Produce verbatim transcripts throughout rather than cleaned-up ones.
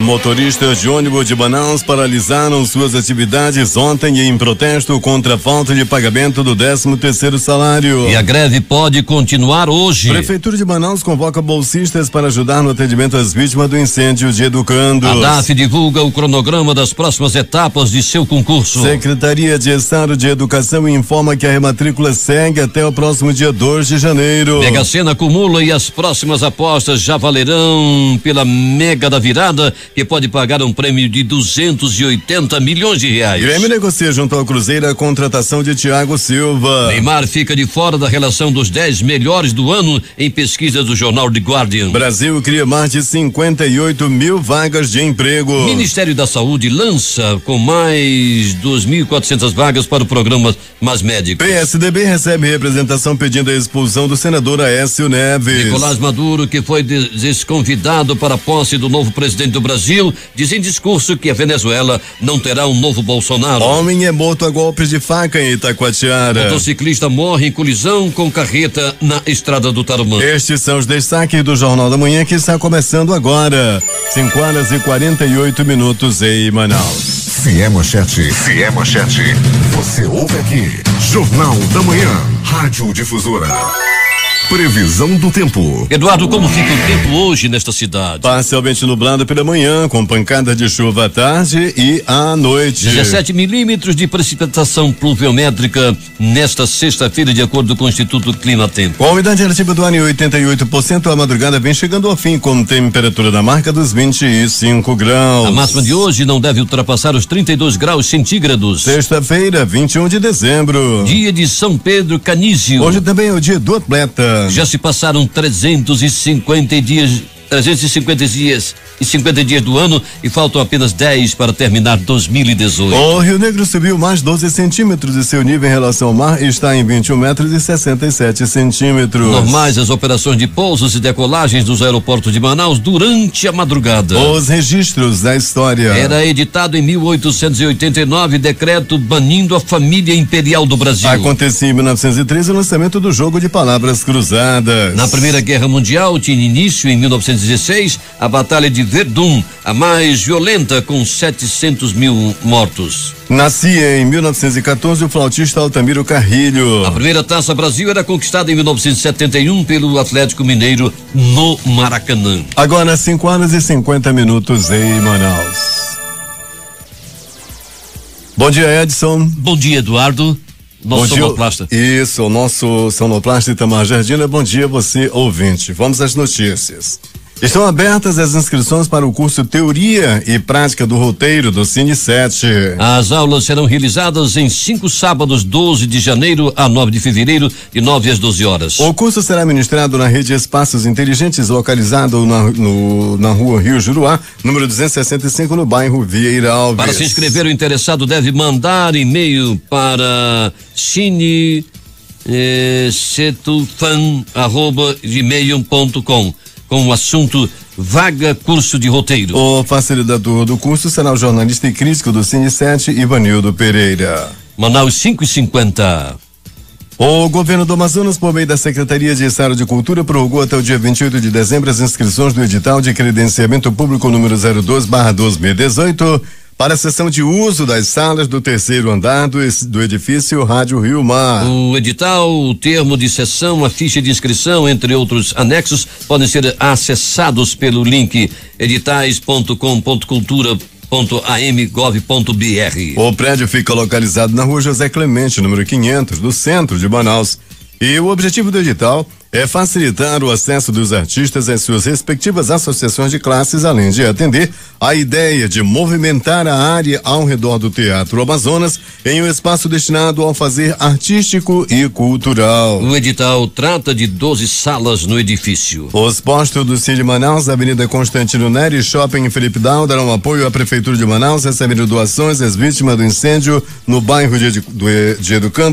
Motoristas de ônibus de Manaus paralisaram suas atividades ontem em protesto contra a falta de pagamento do décimo terceiro salário. E a greve pode continuar hoje. Prefeitura de Manaus convoca bolsistas para ajudar no atendimento às vítimas do incêndio de Educandos. A D A F divulga o cronograma das próximas etapas de seu concurso. Secretaria de Estado de Educação informa que a rematrícula segue até o próximo dia dois de janeiro. Mega Sena acumula e as próximas apostas já valerão pela Mega da Virada, que pode pagar um prêmio de duzentos e oitenta milhões de reais. Grêmio negocia junto ao Cruzeiro a contratação de Thiago Silva. Neymar fica de fora da relação dos dez melhores do ano em pesquisa do jornal The Guardian. Brasil cria mais de cinquenta e oito mil vagas de emprego. Ministério da Saúde lança com mais duas mil e quatrocentas vagas para o programa Mais Médicos. P S D B recebe representação pedindo a expulsão do senador Aécio Neves. Nicolás Maduro, que foi desconvidado para a posse do novo presidente do Brasil, diz em discurso que a Venezuela não terá um novo Bolsonaro. Homem é morto a golpes de faca em Itacoatiara. Motociclista morre em colisão com carreta na estrada do Tarumã. Estes são os destaques do Jornal da Manhã, que está começando agora. cinco horas e quarenta e oito minutos em Manaus. Se é manchete, se é manchete, você ouve aqui. Jornal da Manhã, Rádio Difusora. Previsão do tempo. Eduardo, como fica o tempo hoje nesta cidade? Parcialmente nublado pela manhã, com pancada de chuva à tarde e à noite. dezessete milímetros de precipitação pluviométrica nesta sexta-feira, de acordo com o Instituto Clima Tempo. Com a umidade relativa do ar em oitenta e oito por cento, a madrugada vem chegando ao fim, com temperatura da marca dos vinte e cinco graus. A máxima de hoje não deve ultrapassar os trinta e dois graus centígrados. Sexta-feira, vinte e um de dezembro. Dia de São Pedro Canísio. Hoje também é o dia do atleta. Já se passaram trezentos e cinquenta dias, trezentos e cinquenta dias e cinquenta dias do ano e faltam apenas dez para terminar dois mil e dezoito. O Rio Negro subiu mais doze centímetros e seu nível em relação ao mar está em vinte e um metros e sessenta e sete centímetros. Normais as operações de pousos e decolagens dos aeroportos de Manaus durante a madrugada. Os registros da história. Era editado em mil oitocentos e oitenta e nove decreto banindo a família imperial do Brasil. Acontecia em mil novecentos e treze o lançamento do jogo de palavras cruzadas. Na Primeira Guerra Mundial tinha início em mil novecentos e dezesseis a Batalha de Verdun, a mais violenta, com setecentos mil mortos. Nascia em mil novecentos e quatorze o flautista Altamiro Carrilho. A primeira Taça Brasil era conquistada em mil novecentos e setenta e um pelo Atlético Mineiro no Maracanã. Agora cinco horas e cinquenta minutos em Manaus. Bom dia, Edson. Bom dia, Eduardo. Nosso Bom dia, sonoplasta. Isso, o nosso sonoplasta Itamar Jardina. Bom dia, você ouvinte. Vamos às notícias. Estão abertas as inscrições para o curso Teoria e Prática do Roteiro do Cine sete. As aulas serão realizadas em cinco sábados, doze de janeiro a nove de fevereiro, de nove às doze horas. O curso será ministrado na rede Espaços Inteligentes, localizado na, no, na rua Rio Juruá, número duzentos e sessenta e cinco, no bairro Vieira Alves. Para se inscrever, o interessado deve mandar e-mail para cine eh, setufan arroba gmail ponto com com o assunto Vaga Curso de Roteiro. O facilitador do curso será o jornalista e crítico do Cine sete, Ivanildo Pereira. Manaus cinco e cinquenta. O governo do Amazonas, por meio da Secretaria de Estado de Cultura, prorrogou até o dia vinte e oito de dezembro as inscrições do edital de credenciamento público número zero dois barra dois mil e dezoito para a sessão de uso das salas do terceiro andar do, do edifício Rádio Rio Mar. O edital, o termo de sessão, a ficha de inscrição, entre outros anexos, podem ser acessados pelo link editais ponto com ponto cultura ponto a m gov ponto b r. O prédio fica localizado na rua José Clemente, número quinhentos, do centro de Manaus. E o objetivo do edital é facilitar o acesso dos artistas às suas respectivas associações de classes, além de atender a ideia de movimentar a área ao redor do Teatro Amazonas em um espaço destinado ao fazer artístico e cultural. O edital trata de doze salas no edifício. Os postos do Cine Manaus, Avenida Constantino Neri e Shopping Felipe Dal darão apoio à Prefeitura de Manaus, recebendo doações às vítimas do incêndio no bairro de, de Educandos,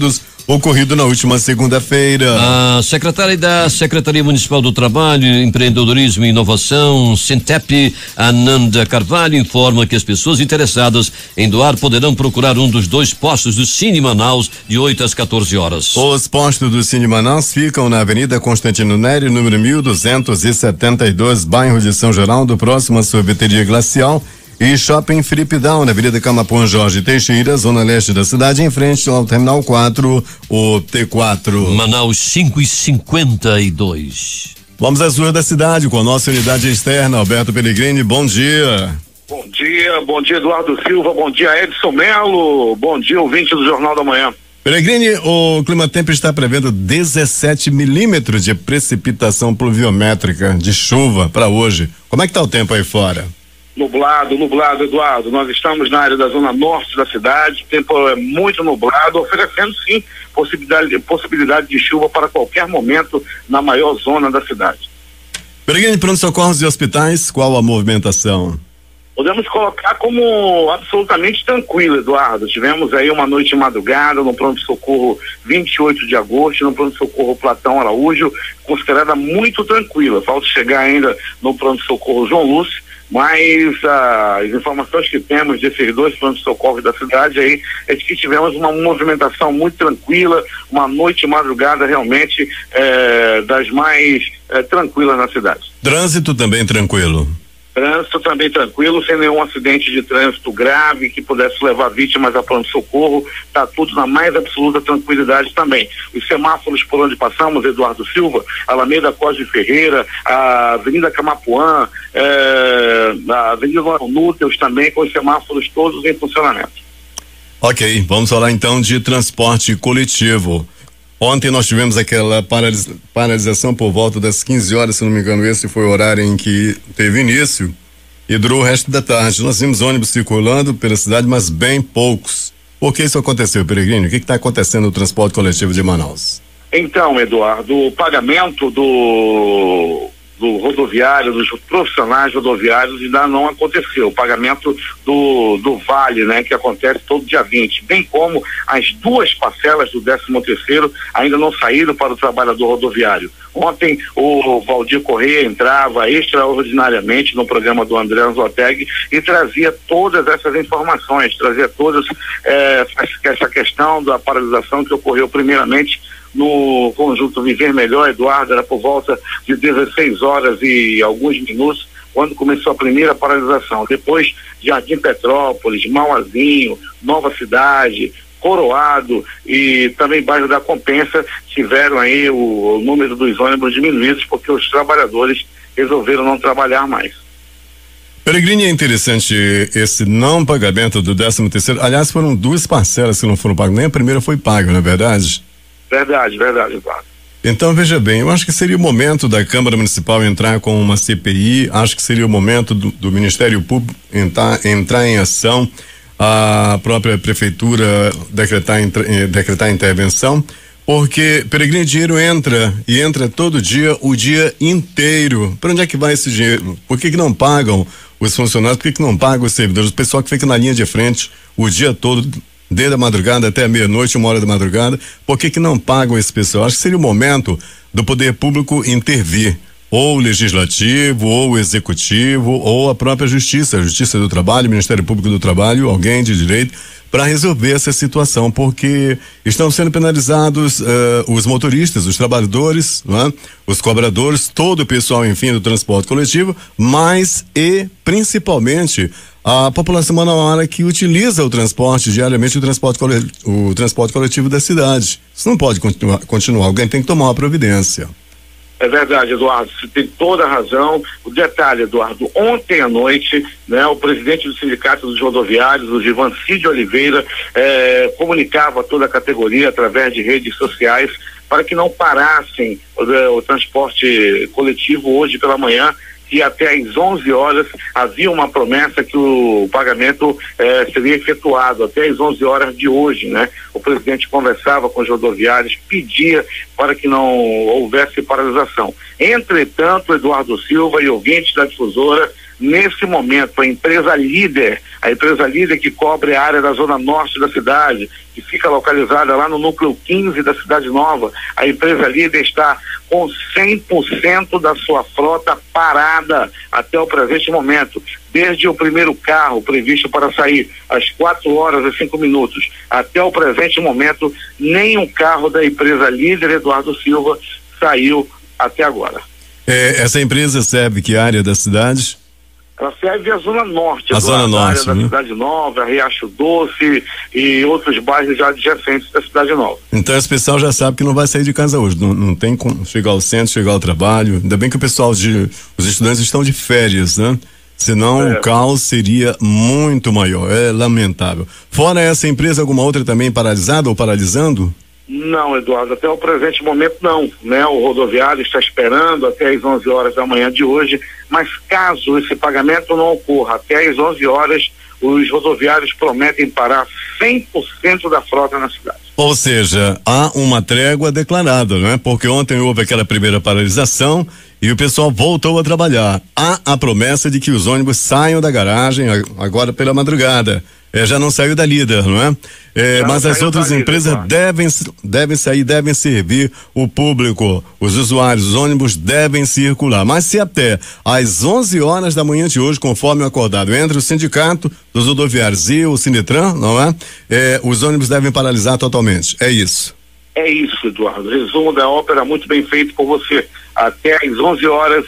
ocorrido na última segunda-feira. A secretária da Secretaria Municipal do Trabalho, Empreendedorismo e Inovação, Sintep, Ananda Carvalho, informa que as pessoas interessadas em doar poderão procurar um dos dois postos do Cine Manaus de oito às quatorze horas. Os postos do Cine Manaus ficam na Avenida Constantino Neri, número mil duzentos e setenta e dois, bairro de São Geraldo, próximo à sorveteria Glacial, e Shopping Felipe Down, na Avenida Camapuã Jorge Teixeira, zona leste da cidade, em frente ao Terminal quatro, o T quatro. Manaus cinco e cinquenta e dois. Vamos às ruas da cidade com a nossa unidade externa, Alberto Pellegrini, bom dia. Bom dia, bom dia Eduardo Silva, bom dia Edson Melo, bom dia ouvinte do Jornal da Manhã. Pellegrini, o Climatempo está prevendo dezessete milímetros de precipitação pluviométrica de chuva para hoje. Como é que está o tempo aí fora? Nublado, nublado, Eduardo. Nós estamos na área da zona norte da cidade, o tempo é muito nublado, oferecendo sim possibilidade, possibilidade de chuva para qualquer momento na maior zona da cidade. Pellegrini, pronto-socorros e hospitais, qual a movimentação? Podemos colocar como absolutamente tranquilo, Eduardo. Tivemos aí uma noite de madrugada no pronto-socorro vinte e oito de agosto, no pronto-socorro Platão Araújo, considerada muito tranquila. Falta chegar ainda no pronto-socorro João Lúcio, mas ah, as informações que temos desses dois pronto-socorros da cidade aí é de que tivemos uma movimentação muito tranquila, uma noite de madrugada realmente eh, das mais eh, tranquilas na cidade. Trânsito também tranquilo? Trânsito também tranquilo, sem nenhum acidente de trânsito grave que pudesse levar vítimas a pronto-socorro, está tudo na mais absoluta tranquilidade também. Os semáforos por onde passamos, Eduardo Silva, Alameda Cosme Ferreira, a Avenida Camapuã, é, a Avenida Núteus também, com os semáforos todos em funcionamento. Ok, vamos falar então de transporte coletivo. Ontem nós tivemos aquela paralis- paralisação por volta das quinze horas, se não me engano, esse foi o horário em que teve início e durou o resto da tarde. Nós vimos ônibus circulando pela cidade, mas bem poucos. Por que isso aconteceu, Pellegrini? O que está acontecendo no transporte coletivo de Manaus? Então, Eduardo, o pagamento do do rodoviário, dos profissionais rodoviários ainda não aconteceu. O pagamento do, do vale, né, que acontece todo dia vinte, bem como as duas parcelas do décimo terceiro ainda não saíram para o trabalhador rodoviário. Ontem o Valdir Correia entrava extraordinariamente no programa do André Anzoteg e trazia todas essas informações, trazia todas eh, essa questão da paralisação que ocorreu primeiramente no conjunto Viver Melhor, Eduardo, era por volta de dezesseis horas e alguns minutos quando começou a primeira paralisação. Depois Jardim Petrópolis, Mauazinho, Nova Cidade, Coroado e também bairro da Compensa tiveram aí o, o número dos ônibus diminuídos porque os trabalhadores resolveram não trabalhar mais. Pellegrini, é interessante esse não pagamento do décimo terceiro. Aliás, foram duas parcelas que não foram pagas, nem a primeira foi paga, não é verdade? Verdade, verdade, Eduardo. Então, veja bem, eu acho que seria o momento da Câmara Municipal entrar com uma C P I, acho que seria o momento do, do Ministério Público entrar, entrar em ação, a própria Prefeitura decretar, eh, decretar intervenção, porque, Pellegrini, dinheiro entra e entra todo dia, o dia inteiro. Para onde é que vai esse dinheiro? Por que que não pagam os funcionários? Por que que não pagam os servidores? O pessoal que fica na linha de frente o dia todo, desde a madrugada até a meia-noite, uma hora da madrugada, por que que não pagam esse pessoal? Acho que seria o momento do poder público intervir, ou o legislativo, ou o executivo, ou a própria justiça, a Justiça do Trabalho, Ministério Público do Trabalho, alguém de direito, para resolver essa situação, porque estão sendo penalizados uh, os motoristas, os trabalhadores, né? Os cobradores, todo o pessoal, enfim, do transporte coletivo, mas e principalmente a população manauara que utiliza o transporte diariamente, o transporte coletivo, o transporte coletivo da cidade. Isso não pode continuar, continuar. Alguém tem que tomar uma providência. É verdade, Eduardo, você tem toda a razão. O detalhe, Eduardo, ontem à noite, né, o presidente do Sindicato dos Rodoviários, o Givancide Oliveira, eh, comunicava a toda a categoria através de redes sociais para que não parassem o, o transporte coletivo hoje pela manhã, que até às onze horas havia uma promessa que o pagamento eh, seria efetuado até às onze horas de hoje, né? O presidente conversava com os rodoviários, pedia para que não houvesse paralisação. Entretanto, Eduardo Silva e ouvintes da difusora, Nesse momento, a empresa líder, a empresa líder que cobre a área da zona norte da cidade, que fica localizada lá no núcleo quinze da Cidade Nova, a empresa líder está com cem por cento da sua frota parada até o presente momento. Desde o primeiro carro previsto para sair às quatro horas e cinco minutos até o presente momento, nenhum carro da empresa líder Eduardo Silva saiu até agora. É, essa empresa serve que área da cidade? Ela serve a Zona Norte, a Zona Norte, área da né? Cidade Nova, Riacho Doce e outros bairros já adjacentes da Cidade Nova. Então esse pessoal já sabe que não vai sair de casa hoje, não, não tem como chegar ao centro, chegar ao trabalho. Ainda bem que o pessoal, de, os estudantes estão de férias, né? Senão é. o caos seria muito maior, é lamentável. Fora essa empresa, alguma outra também paralisada ou paralisando? Não, Eduardo, até o presente momento não, né? O rodoviário está esperando até as onze horas da manhã de hoje, mas caso esse pagamento não ocorra até as onze horas, os rodoviários prometem parar cem por cento da frota na cidade. Ou seja, há uma trégua declarada, não é? Porque ontem houve aquela primeira paralisação e o pessoal voltou a trabalhar. Há a promessa de que os ônibus saiam da garagem agora pela madrugada. É, já não saiu da líder, não é? É, mas as outras empresas líder, devem, devem sair, devem servir o público, os usuários, os ônibus devem circular. Mas se até às onze horas da manhã de hoje, conforme o acordado entre o sindicato dos rodoviários e o Sinetran, não é? É, os ônibus devem paralisar totalmente. É isso. É isso, Eduardo. Resumo da ópera muito bem feito por você. Até às onze horas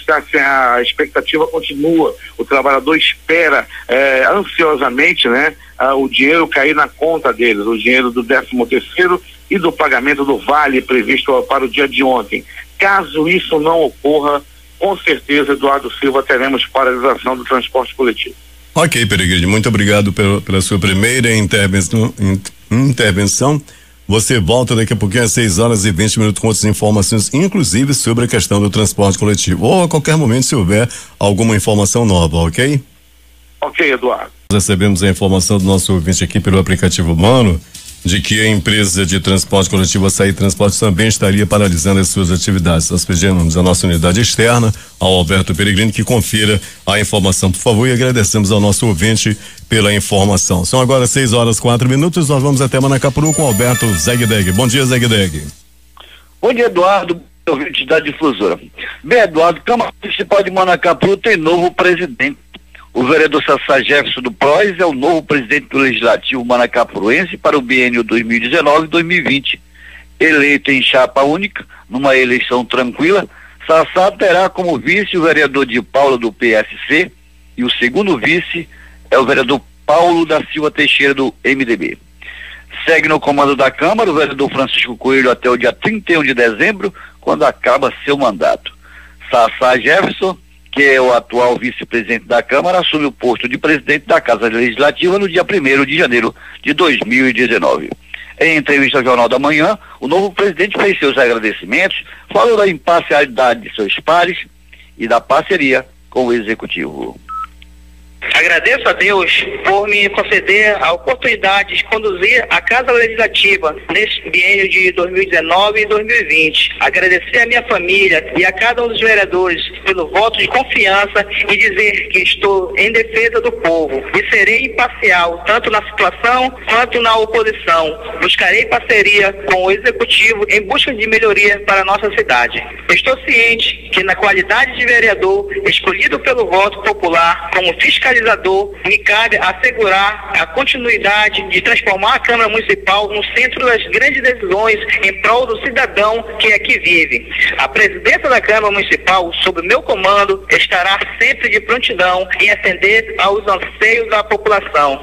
a expectativa continua. O trabalhador espera é, ansiosamente, né, a, o dinheiro cair na conta deles, o dinheiro do décimo terceiro e do pagamento do vale previsto para o dia de ontem. Caso isso não ocorra, com certeza, Eduardo Silva, teremos paralisação do transporte coletivo. Ok, Peregrino, muito obrigado pela, pela sua primeira intervenção. intervenção. Você volta daqui a pouquinho às seis horas e vinte minutos com outras informações, inclusive sobre a questão do transporte coletivo. Ou a qualquer momento, se houver alguma informação nova, ok? Ok, Eduardo. Recebemos a informação do nosso ouvinte aqui pelo aplicativo Mano, de que a empresa de transporte coletivo Açaí Transporte também estaria paralisando as suas atividades. Nós pedimos à nossa unidade externa, ao Alberto Peregrino, que confira a informação, por favor, e agradecemos ao nosso ouvinte pela informação. São agora seis horas, quatro minutos, nós vamos até Manacapuru com Alberto Zegdeg. Bom dia, Zegdeg. Bom dia, Eduardo, ouvinte da Difusora. Bem, Eduardo, Câmara Municipal de Manacapuru tem novo presidente. O vereador Sassá Jefferson do P R O S é o novo presidente do Legislativo manacapuruense para o biênio dois mil e dezenove dois mil e vinte. Eleito em chapa única, numa eleição tranquila, Sassá terá como vice o vereador de Paula do P S C e o segundo vice é o vereador Paulo da Silva Teixeira do M D B. Segue no comando da Câmara o vereador Francisco Coelho até o dia trinta e um de dezembro, quando acaba seu mandato. Sassá Jefferson, que é o atual vice-presidente da Câmara, assume o posto de presidente da Casa Legislativa no dia primeiro de janeiro de dois mil e dezenove. Em entrevista ao Jornal da Manhã, o novo presidente fez seus agradecimentos, falou da imparcialidade de seus pares e da parceria com o Executivo. Agradeço a Deus por me conceder a oportunidade de conduzir a Casa Legislativa neste biênio de dois mil e dezenove e dois mil e vinte. Agradecer a minha família e a cada um dos vereadores pelo voto de confiança e dizer que estou em defesa do povo e serei imparcial tanto na situação quanto na oposição. Buscarei parceria com o Executivo em busca de melhoria para a nossa cidade. Estou ciente que na qualidade de vereador escolhido pelo voto popular como fiscalizador, me cabe assegurar a continuidade de transformar a Câmara Municipal no centro das grandes decisões em prol do cidadão que aqui vive. A presidência da Câmara Municipal, sob meu comando, estará sempre de prontidão em atender aos anseios da população.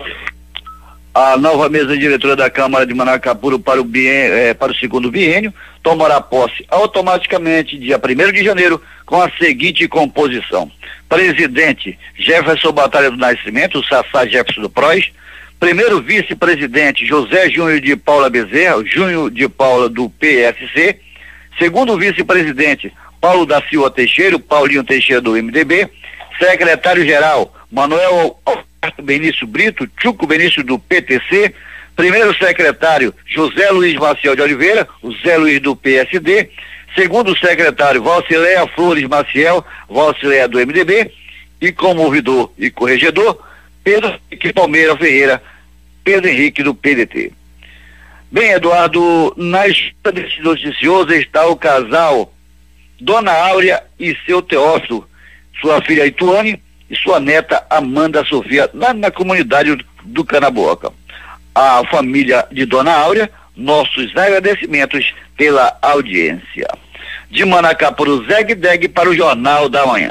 A nova mesa diretora da Câmara de Manacapuru para o, biênio, eh, para o segundo biênio tomará posse automaticamente dia primeiro de janeiro com a seguinte composição: presidente Jefferson Batalha do Nascimento, Sassá Jefferson do P R O S, primeiro vice-presidente José Júnior de Paula Bezerra, Júnior de Paula do P S C, segundo vice-presidente Paulo da Silva Teixeira, Paulinho Teixeira do M D B, secretário-geral Manuel Benício Brito, Chuco Benício do P T C, primeiro secretário José Luiz Maciel de Oliveira, o Zé Luiz do P S D, segundo secretário Valcileia Flores Maciel, Valcileia do M D B, E como ouvidor e corregedor, Pedro Henrique Palmeira Ferreira, Pedro Henrique do P D T. Bem, Eduardo, na escuta desse noticioso está o casal Dona Áurea e seu Teófilo, sua filha Ituane e sua neta Amanda Sofia, lá na comunidade do, do Canaboca. A família de Dona Áurea, nossos agradecimentos pela audiência. De Manacá para o Zeg Deg para o Jornal da Manhã.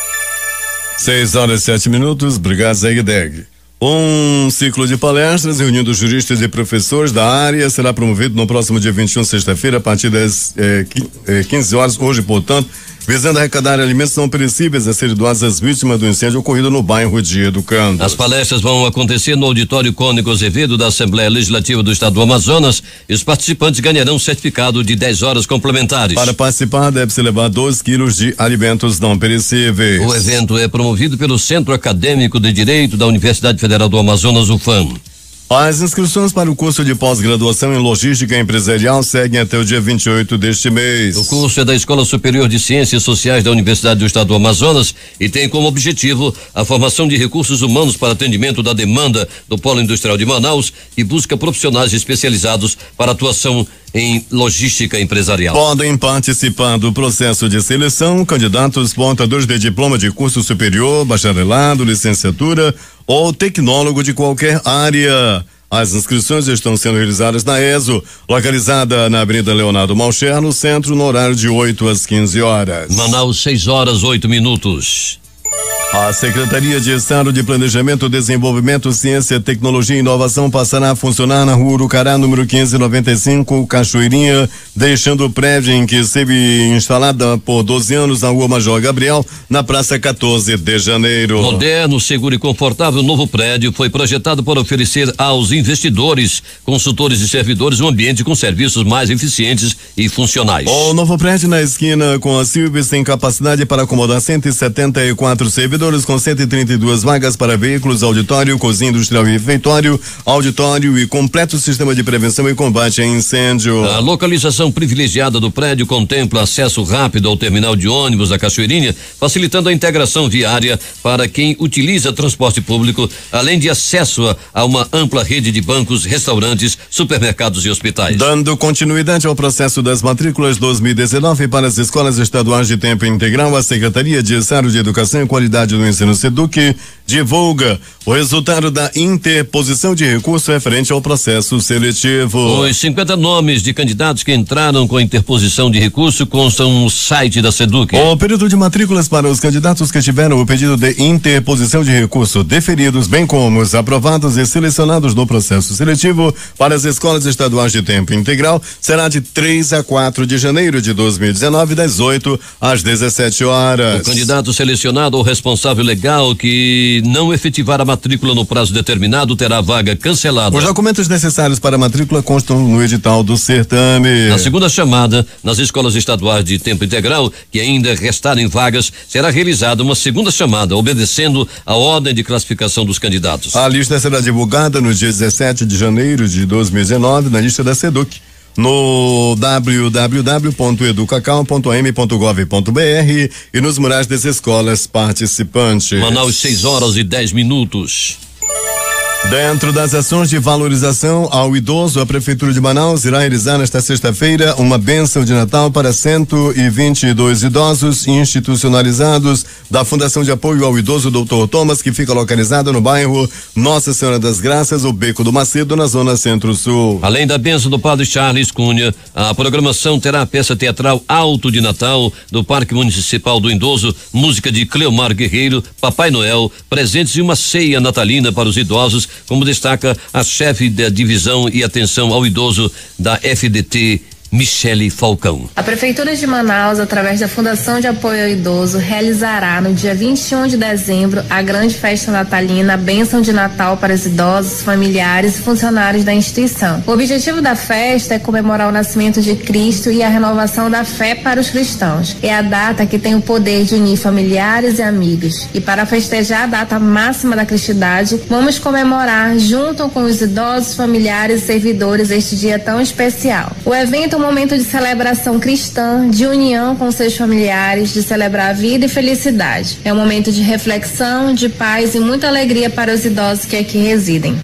Seis horas e sete minutos, obrigado Zeg Deg. Um ciclo de palestras reunindo juristas e professores da área será promovido no próximo dia vinte e um, sexta-feira, a partir das eh, quinze horas, hoje, portanto, visando arrecadar alimentos não perecíveis a serem doados às vítimas do incêndio ocorrido no bairro de Educando. As palestras vão acontecer no auditório Cônigo Azevedo da Assembleia Legislativa do Estado do Amazonas e os participantes ganharão certificado de dez horas complementares. Para participar, deve-se levar dois quilos de alimentos não perecíveis. O evento é promovido pelo Centro Acadêmico de Direito da Universidade Federal do Amazonas, U F A M. As inscrições para o curso de pós-graduação em Logística Empresarial seguem até o dia vinte e oito deste mês. O curso é da Escola Superior de Ciências Sociais da Universidade do Estado do Amazonas e tem como objetivo a formação de recursos humanos para atendimento da demanda do Polo Industrial de Manaus e busca profissionais especializados para atuação em logística empresarial. Podem participar do processo de seleção candidatos portadores de diploma de curso superior, bacharelado, licenciatura ou tecnólogo de qualquer área. As inscrições estão sendo realizadas na E S O, localizada na Avenida Leonardo Malcher, no centro, no horário de oito às quinze horas. Manaus, seis horas, oito minutos. A Secretaria de Estado de Planejamento, Desenvolvimento, Ciência, Tecnologia e Inovação passará a funcionar na Rua Urucará, número quinze noventa e cinco, Cachoeirinha, deixando o prédio em que esteve instalada por doze anos na Rua Major Gabriel, na Praça quatorze de janeiro. Moderno, seguro e confortável, novo prédio foi projetado para oferecer aos investidores, consultores e servidores um ambiente com serviços mais eficientes e funcionais. O novo prédio na esquina com a Silves tem capacidade para acomodar cento e setenta e quatro servidores, com cento e trinta e duas vagas para veículos, auditório, cozinha industrial e refeitório, auditório e completo sistema de prevenção e combate a incêndio. A localização privilegiada do prédio contempla acesso rápido ao terminal de ônibus da Cachoeirinha, facilitando a integração viária para quem utiliza transporte público, além de acesso a, a uma ampla rede de bancos, restaurantes, supermercados e hospitais. Dando continuidade ao processo das matrículas dois mil e dezenove para as escolas estaduais de tempo integral, a Secretaria de Estado de Educação e Qualidade do Ensino SEDUC divulga o resultado da interposição de recurso referente ao processo seletivo. Os cinquenta nomes de candidatos que entraram com interposição de recurso constam no site da SEDUC. O período de matrículas para os candidatos que tiveram o pedido de interposição de recurso deferidos, bem como os aprovados e selecionados no processo seletivo para as escolas estaduais de tempo integral, será de três a quatro de janeiro de dois mil e dezenove, das oito às dezessete horas. O candidato selecionado ou responsável legal que não efetivar a matrícula no prazo determinado terá a vaga cancelada. Os documentos necessários para a matrícula constam no edital do certame. Na segunda chamada, nas escolas estaduais de tempo integral que ainda restarem vagas, será realizada uma segunda chamada, obedecendo a ordem de classificação dos candidatos. A lista será divulgada no dia dezessete de janeiro de dois mil e dezenove na lista da SEDUC, no w w w ponto educacal ponto a m ponto gov ponto b r e nos murais das escolas participantes. Manaus, seis horas e dez minutos. Dentro das ações de valorização ao idoso, a Prefeitura de Manaus irá realizar nesta sexta-feira uma bênção de Natal para cento e vinte e dois idosos institucionalizados da Fundação de Apoio ao Idoso doutor Thomas, que fica localizada no bairro Nossa Senhora das Graças, o Beco do Macedo, na zona Centro-Sul. Além da bênção do Padre Charles Cunha, a programação terá a peça teatral Alto de Natal do Parque Municipal do Idoso, música de Cleomar Guerreiro, Papai Noel, presentes e uma ceia natalina para os idosos, como destaca a chefe da divisão e atenção ao idoso da F D T, Michele Falcão. A Prefeitura de Manaus, através da Fundação de Apoio ao Idoso, realizará no dia vinte e um de dezembro a grande festa natalina, a bênção de Natal para os idosos, familiares e funcionários da instituição. O objetivo da festa é comemorar o nascimento de Cristo e a renovação da fé para os cristãos. É a data que tem o poder de unir familiares e amigos. E para festejar a data máxima da cristandade, vamos comemorar junto com os idosos, familiares e servidores este dia tão especial. O evento momento de celebração cristã, de união com seus familiares, de celebrar a vida e felicidade. É um momento de reflexão, de paz e muita alegria para os idosos que aqui residem.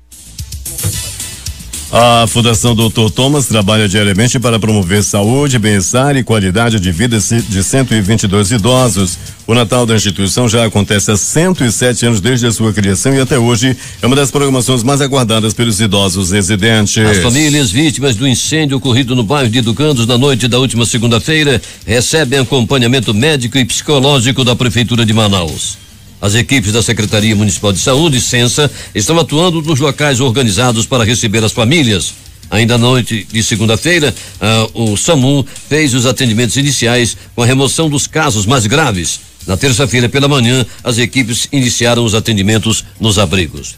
A Fundação doutor Thomas trabalha diariamente para promover saúde, bem-estar e qualidade de vida de cento e vinte e dois idosos. O Natal da instituição já acontece há cento e sete anos desde a sua criação e até hoje é uma das programações mais aguardadas pelos idosos residentes. As famílias vítimas do incêndio ocorrido no bairro de Educandos na noite da última segunda-feira recebem acompanhamento médico e psicológico da Prefeitura de Manaus. As equipes da Secretaria Municipal de Saúde, Sensa, estão atuando nos locais organizados para receber as famílias. Ainda à noite de segunda-feira, ah, o SAMU fez os atendimentos iniciais com a remoção dos casos mais graves. Na terça-feira pela manhã, as equipes iniciaram os atendimentos nos abrigos.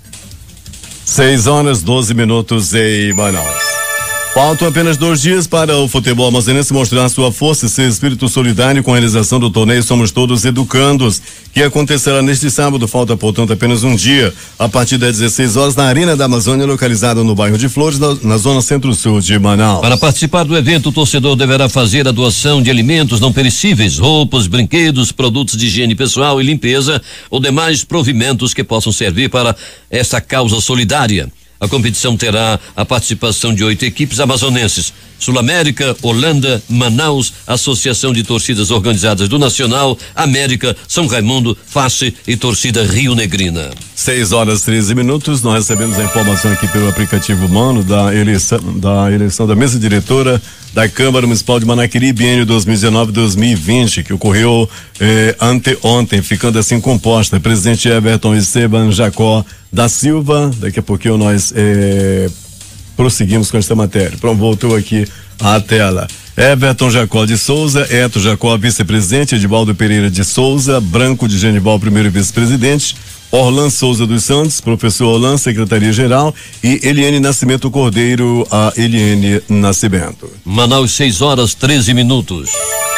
seis horas, doze minutos em Manaus. Faltam apenas dois dias para o futebol amazonense mostrar sua força e seu espírito solidário com a realização do torneio Somos Todos Educandos, que acontecerá neste sábado. Falta, portanto, apenas um dia, a partir das dezesseis horas, na Arena da Amazônia, localizada no bairro de Flores, na, na zona centro-sul de Manaus. Para participar do evento, o torcedor deverá fazer a doação de alimentos não perecíveis, roupas, brinquedos, produtos de higiene pessoal e limpeza ou demais provimentos que possam servir para essa causa solidária. A competição terá a participação de oito equipes amazonenses: Sul-América, Holanda, Manaus, Associação de Torcidas Organizadas do Nacional, América, São Raimundo, Face e Torcida Rio Negrina. seis horas, treze minutos. Nós recebemos a informação aqui pelo aplicativo Mano da eleição da eleição da mesa diretora da Câmara Municipal de Manaquiri, biênio dois mil e dezenove a dois mil e vinte, que ocorreu eh, anteontem, ficando assim composta. Presidente Everton Esteban Jacó da Silva. Daqui a pouquinho nós eh, prosseguimos com esta matéria. Pronto, voltou aqui a tela. Everton Jacó de Souza, Eto Jacó, vice-presidente, Edivaldo Pereira de Souza, Branco de Genival, primeiro vice-presidente, Orlan Souza dos Santos, professor Orlan, secretaria-geral, e Eliane Nascimento Cordeiro, a Eliane Nascimento. Manaus, seis horas, treze minutos.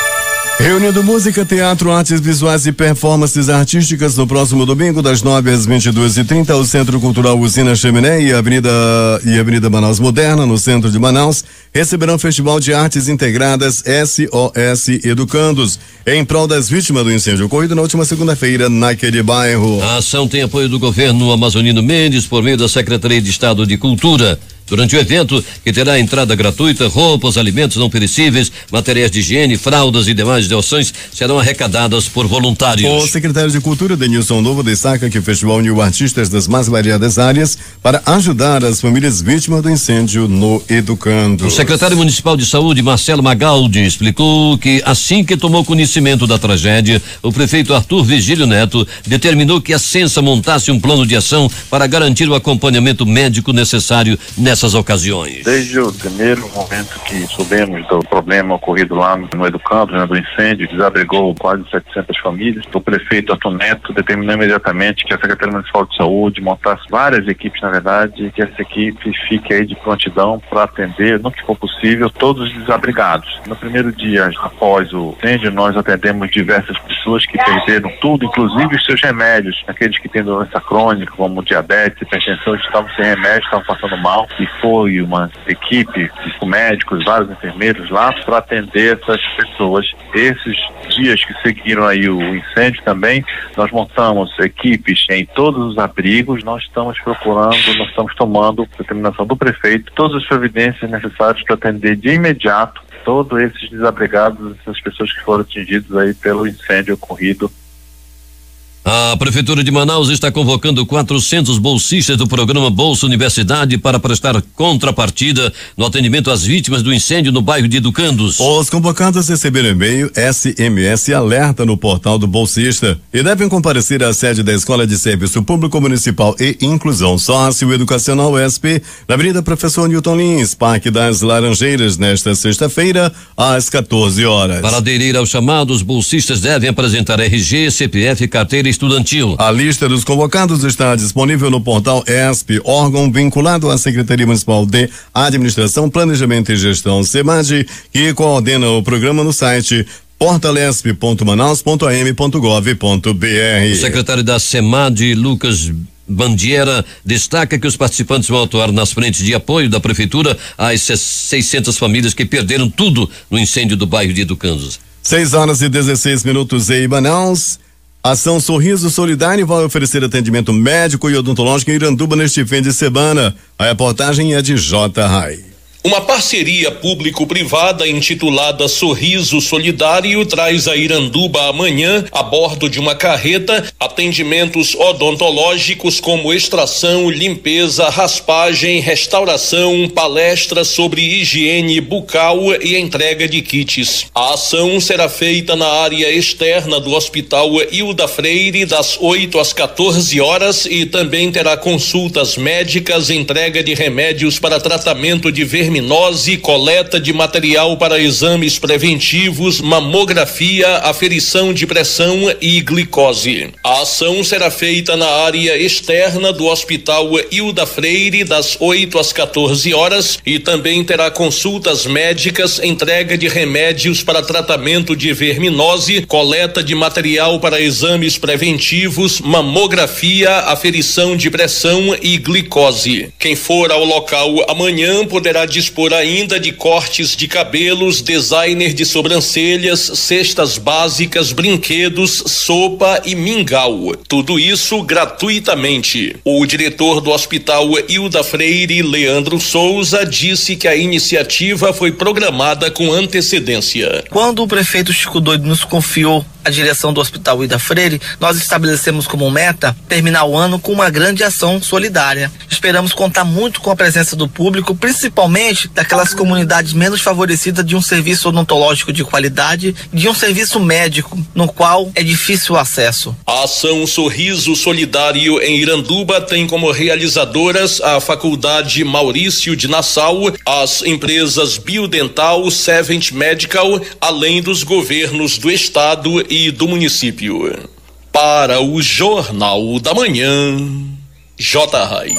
Reunindo música, teatro, artes visuais e performances artísticas no próximo domingo, das nove às vinte e duas e trinta, o Centro Cultural Usina Chaminé e a Avenida, e a Avenida Manaus Moderna, no centro de Manaus, receberão o Festival de Artes Integradas S O S Educandos, em prol das vítimas do incêndio ocorrido na última segunda-feira naquele bairro. A ação tem apoio do governo Amazonino Mendes por meio da Secretaria de Estado de Cultura. Durante o evento, que terá entrada gratuita, roupas, alimentos não perecíveis, materiais de higiene, fraldas e demais doações serão arrecadadas por voluntários. O secretário de Cultura, Denilson Novo, destaca que o festival uniu artistas das mais variadas áreas para ajudar as famílias vítimas do incêndio no Educando. O secretário municipal de saúde, Marcelo Magaldi, explicou que assim que tomou conhecimento da tragédia, o prefeito Arthur Vigílio Neto determinou que a Sensa montasse um plano de ação para garantir o acompanhamento médico necessário nessa essas ocasiões. Desde o primeiro momento que soubemos do problema ocorrido lá no, no Educandos, né, do incêndio, que desabrigou quase setecentas famílias, o prefeito Arthur Neto determinou imediatamente que a Secretaria Municipal de Saúde montasse várias equipes, na verdade, e que essa equipe fique aí de prontidão para atender, no que for possível, todos os desabrigados. No primeiro dia após o incêndio, nós atendemos diversas pessoas que perderam tudo, inclusive os seus remédios. Aqueles que têm doença crônica, como diabetes, hipertensão, estavam sem remédio, estavam passando mal, e foi uma equipe com médicos, vários enfermeiros lá para atender essas pessoas. Esses dias que seguiram aí o incêndio também, nós montamos equipes em todos os abrigos. Nós estamos procurando, nós estamos tomando, determinação do prefeito, todas as providências necessárias para atender de imediato todos esses desabrigados, essas pessoas que foram atingidas aí pelo incêndio ocorrido. A Prefeitura de Manaus está convocando quatrocentos bolsistas do programa Bolsa Universidade para prestar contrapartida no atendimento às vítimas do incêndio no bairro de Educandos. Os convocados receberam e-mail S M S alerta no portal do bolsista e devem comparecer à sede da Escola de Serviço Público Municipal e Inclusão Socioeducacional U E S P, na Avenida Professor Newton Lins, Parque das Laranjeiras, nesta sexta-feira, às quatorze horas. Para aderir ao chamado, os bolsistas devem apresentar R G, C P F e carteira estudantil. A lista dos convocados está disponível no portal E S P, órgão vinculado à Secretaria Municipal de Administração, Planejamento e Gestão, SEMAD, que coordena o programa no site portalesp ponto manaus ponto a m ponto gov ponto b r. O secretário da SEMAD, Lucas Bandiera destaca que os participantes vão atuar nas frentes de apoio da prefeitura às seiscentas famílias que perderam tudo no incêndio do bairro de Educandos. seis horas e dezesseis minutos em Manaus. Ação Sorriso Solidário vai oferecer atendimento médico e odontológico em Iranduba neste fim de semana. A reportagem é de J. Rai. Uma parceria público-privada intitulada Sorriso Solidário traz a Iranduba amanhã, a bordo de uma carreta, atendimentos odontológicos como extração, limpeza, raspagem, restauração, palestras sobre higiene bucal e entrega de kits. A ação será feita na área externa do Hospital Hilda Freire das oito às quatorze horas e também terá consultas médicas, entrega de remédios para tratamento de verminose, coleta de material para exames preventivos, mamografia, aferição de pressão e glicose. A ação será feita na área externa do Hospital Hilda Freire das oito às quatorze horas e também terá consultas médicas, entrega de remédios para tratamento de verminose, coleta de material para exames preventivos, mamografia, aferição de pressão e glicose. Quem for ao local amanhã poderá dispor ainda de cortes de cabelos, designer de sobrancelhas, cestas básicas, brinquedos, sopa e mingau. Tudo isso gratuitamente. O diretor do Hospital Hilda Freire, Leandro Souza, disse que a iniciativa foi programada com antecedência. Quando o prefeito Chico Doido nos confiou a direção do Hospital Hilda Freire, nós estabelecemos como meta terminar o ano com uma grande ação solidária. Esperamos contar muito com a presença do público, principalmente daquelas comunidades menos favorecidas de um serviço odontológico de qualidade, de um serviço médico, no qual é difícil o acesso. A ação Sorriso Solidário em Iranduba tem como realizadoras a Faculdade Maurício de Nassau, as empresas Biodental, Seventh Medical, além dos governos do estado e do município. Para o Jornal da Manhã, J. Rai.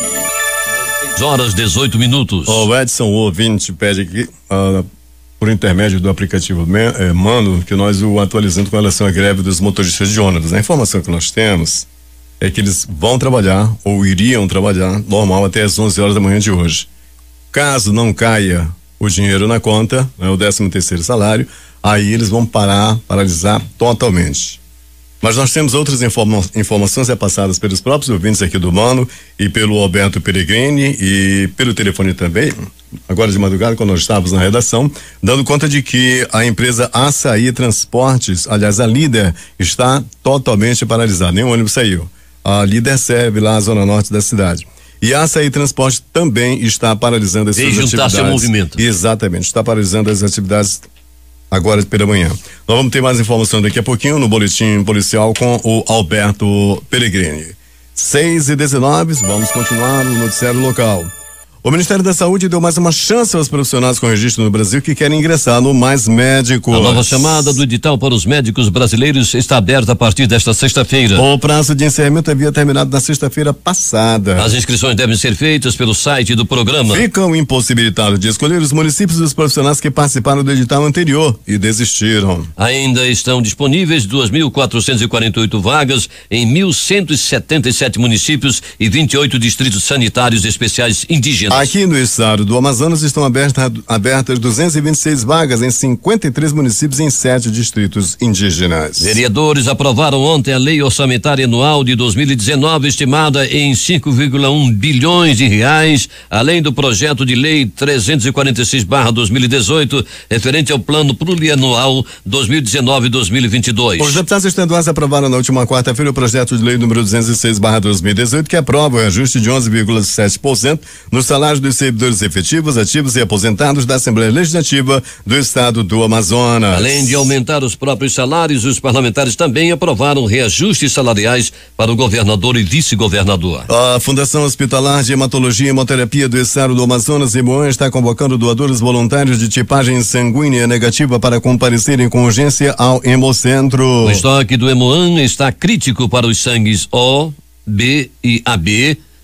Horas dezoito minutos. O Edson, o ouvinte, pede aqui, uh, por intermédio do aplicativo eh, Mano, que nós o atualizamos com relação à greve dos motoristas de ônibus. A informação que nós temos é que eles vão trabalhar, ou iriam trabalhar, normal, até as onze horas da manhã de hoje. Caso não caia o dinheiro na conta, né, o décimo terceiro salário, aí eles vão parar, paralisar totalmente. Mas nós temos outras informa informações repassadas pelos próprios ouvintes aqui do Mano e pelo Alberto Peregrini e pelo telefone também, agora de madrugada, quando nós estávamos na redação, dando conta de que a empresa Açaí Transportes, aliás, a Líder, está totalmente paralisada. Nenhum ônibus saiu. A Líder serve lá a zona norte da cidade. E a Açaí Transporte também está paralisando as suas atividades. Juntar-se ao movimento. Exatamente, está paralisando as atividades agora pela manhã. Nós vamos ter mais informação daqui a pouquinho no boletim policial com o Alberto Peregrini. seis e dezenove, vamos continuar no noticiário local. O Ministério da Saúde deu mais uma chance aos profissionais com registro no Brasil que querem ingressar no Mais Médicos. A nova chamada do edital para os médicos brasileiros está aberta a partir desta sexta-feira. O prazo de encerramento havia terminado na sexta-feira passada. As inscrições devem ser feitas pelo site do programa. Ficam impossibilitados de escolher os municípios dos profissionais que participaram do edital anterior e desistiram. Ainda estão disponíveis duas mil quatrocentas e quarenta e oito vagas em mil cento e setenta e sete municípios e vinte e oito distritos sanitários especiais indígenas. Aqui no estado do Amazonas estão abertas, abertas duzentas e vinte e seis vagas em cinquenta e três municípios em sete distritos indígenas. Vereadores aprovaram ontem a lei orçamentária anual de dois mil e dezenove, estimada em cinco vírgula um bilhões de reais, além do projeto de lei trezentos e quarenta e seis barra dois mil e dezoito, referente ao plano plurianual dois mil e dezenove a dois mil e vinte e dois. Os deputados estaduais aprovaram na última quarta-feira o projeto de lei número duzentos e seis barra dois mil e dezoito, que aprova o reajuste de onze vírgula sete por cento no salário dos servidores efetivos, ativos e aposentados da Assembleia Legislativa do Estado do Amazonas. Além de aumentar os próprios salários, os parlamentares também aprovaram reajustes salariais para o governador e vice-governador. A Fundação Hospitalar de Hematologia e Hemoterapia do Estado do Amazonas, Hemoan, está convocando doadores voluntários de tipagem sanguínea negativa para comparecerem com urgência ao Hemocentro. O estoque do Hemoan está crítico para os sangues O, B e A B,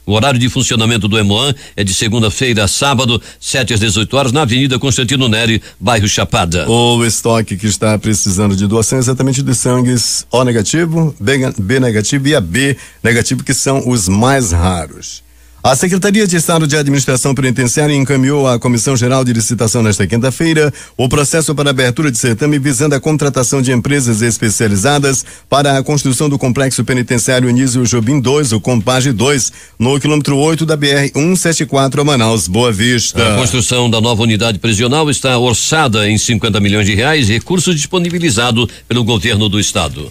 O horário de funcionamento do Hemoan é de segunda-feira a sábado, sete às dezoito horas, na Avenida Constantino Neri, bairro Chapada. O estoque que está precisando de doação é exatamente dos sangues O negativo, B, B negativo e A B negativo, que são os mais raros. A Secretaria de Estado de Administração Penitenciária encaminhou à Comissão Geral de Licitação nesta quinta-feira o processo para abertura de certame visando a contratação de empresas especializadas para a construção do Complexo Penitenciário Anísio Jobim dois, o Compage dois, no quilômetro oito da B R cento e setenta e quatro a Manaus, Boa Vista. A construção da nova unidade prisional está orçada em cinquenta milhões de reais, recurso disponibilizado pelo governo do estado.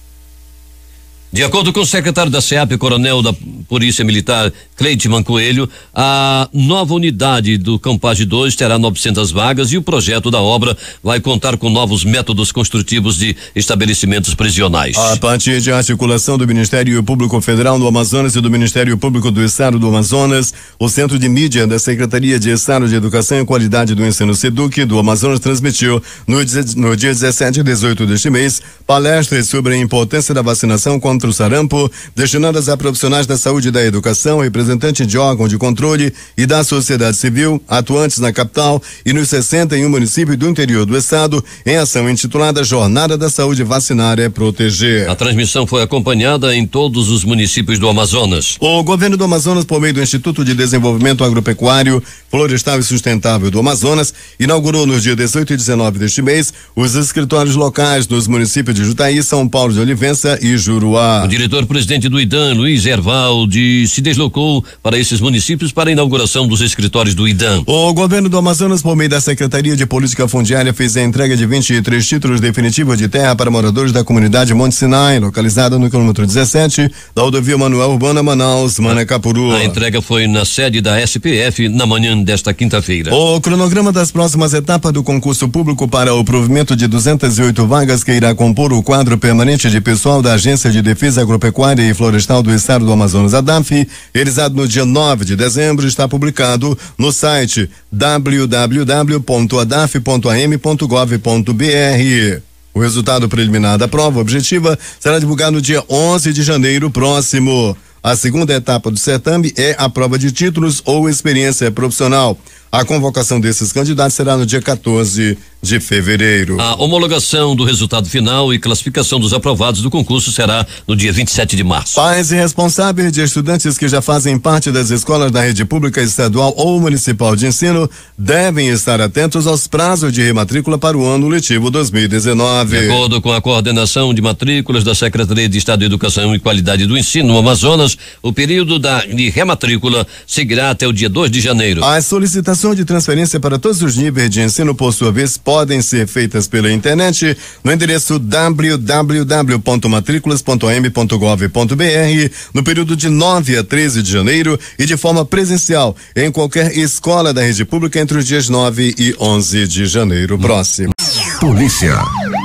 De acordo com o secretário da SEAP, coronel da Polícia Militar, Cleitman Coelho, a nova unidade do Campage dois terá novecentas vagas e o projeto da obra vai contar com novos métodos construtivos de estabelecimentos prisionais. A partir de articulação do Ministério Público Federal do Amazonas e do Ministério Público do Estado do Amazonas, o Centro de Mídia da Secretaria de Estado de Educação e Qualidade do Ensino SEDUC do Amazonas transmitiu no, no dia dezessete e dezoito deste mês palestras sobre a importância da vacinação contra o sarampo, destinadas a profissionais da saúde e da educação, representantes de órgão de controle e da sociedade civil, atuantes na capital e nos sessenta e um municípios do interior do estado, em ação intitulada Jornada da Saúde Vacinar é Proteger. A transmissão foi acompanhada em todos os municípios do Amazonas. O governo do Amazonas, por meio do Instituto de Desenvolvimento Agropecuário, Florestal e Sustentável do Amazonas, inaugurou nos dias dezoito e dezenove deste mês os escritórios locais nos municípios de Jutaí, São Paulo de Olivença e Juruá. O diretor-presidente do IDAM, Luiz Hervaldi, se deslocou para esses municípios para a inauguração dos escritórios do IDAM. O governo do Amazonas, por meio da Secretaria de Política Fundiária, fez a entrega de vinte e três títulos definitivos de terra para moradores da comunidade Monte Sinai, localizada no quilômetro dezessete da rodovia Manuel Urbana, Manaus, Manacapuru. A entrega foi na sede da S P F na manhã desta quinta-feira. O cronograma das próximas etapas do concurso público para o provimento de duzentas e oito vagas que irá compor o quadro permanente de pessoal da Agência de Defesa Agropecuária e Florestal do Estado do Amazonas, ADAF, realizado no dia nove de dezembro, está publicado no site w w w ponto adaf ponto a m ponto gov ponto b r. O resultado preliminar da prova objetiva será divulgado no dia onze de janeiro próximo. A segunda etapa do certame é a prova de títulos ou experiência profissional. A convocação desses candidatos será no dia quatorze de fevereiro. A homologação do resultado final e classificação dos aprovados do concurso será no dia vinte e sete de março. Pais e responsáveis de estudantes que já fazem parte das escolas da rede pública estadual ou municipal de ensino devem estar atentos aos prazos de rematrícula para o ano letivo dois mil e dezenove. De acordo com a coordenação de matrículas da Secretaria de Estado de Educação e Qualidade do Ensino no Amazonas, o período da, de rematrícula seguirá até o dia dois de janeiro. As solicitações de transferência para todos os níveis de ensino, por sua vez, podem ser feitas pela internet no endereço w w w ponto matrículas ponto a m ponto gov ponto b r no período de nove a treze de janeiro e de forma presencial em qualquer escola da rede pública entre os dias nove e onze de janeiro próximo. Polícia.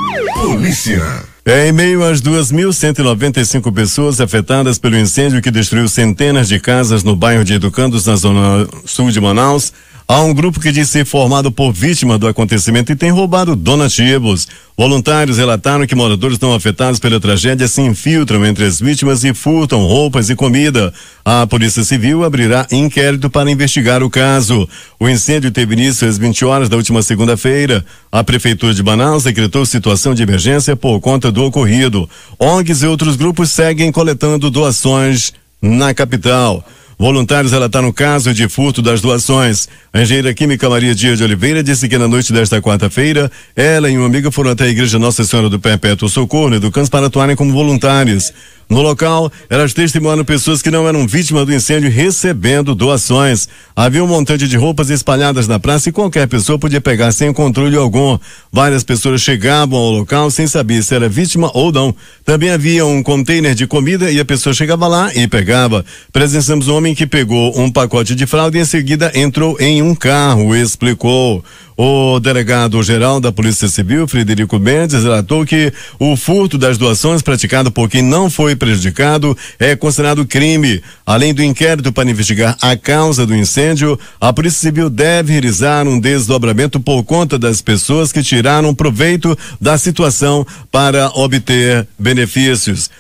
Polícia. Em meio às duas mil cento e noventa e cinco pessoas afetadas pelo incêndio que destruiu centenas de casas no bairro de Educandos, na zona sul de Manaus, há um grupo que diz ser formado por vítima do acontecimento e tem roubado donativos. Voluntários relataram que moradores não afetados pela tragédia se infiltram entre as vítimas e furtam roupas e comida. A Polícia Civil abrirá inquérito para investigar o caso. O incêndio teve início às vinte horas da última segunda-feira. A Prefeitura de Manaus decretou situação de emergência por conta do ocorrido. O N Gs e outros grupos seguem coletando doações na capital. Voluntários relataram o caso de furto das doações. A engenheira química Maria Dias de Oliveira disse que na noite desta quarta-feira, ela e uma amiga foram até a igreja Nossa Senhora do Perpétuo Socorro, Educandos, para atuarem como voluntários. No local, elas testemunharam pessoas que não eram vítimas do incêndio recebendo doações. Havia um montante de roupas espalhadas na praça e qualquer pessoa podia pegar sem controle algum. Várias pessoas chegavam ao local sem saber se era vítima ou não. Também havia um container de comida e a pessoa chegava lá e pegava. Presenciamos um homem que pegou um pacote de fralda e em seguida entrou em um carro, explicou. O delegado-geral da Polícia Civil, Frederico Mendes, relatou que o furto das doações praticado por quem não foi prejudicado é considerado crime. Além do inquérito para investigar a causa do incêndio, a Polícia Civil deve realizar um desdobramento por conta das pessoas que tiraram proveito da situação para obter benefícios.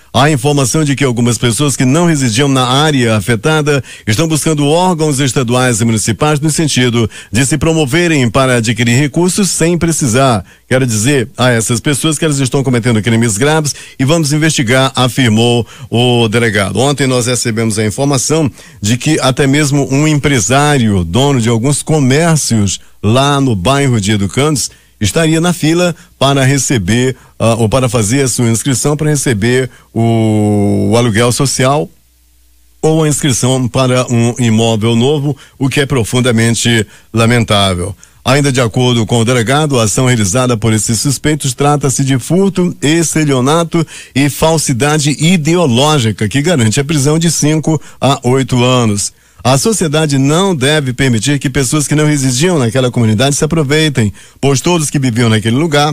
Há informação de que algumas pessoas que não residiam na área afetada estão buscando órgãos estaduais e municipais no sentido de se promoverem para adquirir recursos sem precisar. Quero dizer a essas pessoas que elas estão cometendo crimes graves e vamos investigar, afirmou o delegado. Ontem nós recebemos a informação de que até mesmo um empresário, dono de alguns comércios lá no bairro de Educandos, estaria na fila para receber uh, ou para fazer a sua inscrição para receber o, o aluguel social ou a inscrição para um imóvel novo, o que é profundamente lamentável. Ainda de acordo com o delegado, a ação realizada por esses suspeitos trata-se de furto, estelionato e falsidade ideológica que garante a prisão de cinco a oito anos. A sociedade não deve permitir que pessoas que não residiam naquela comunidade se aproveitem, pois todos que viviam naquele lugar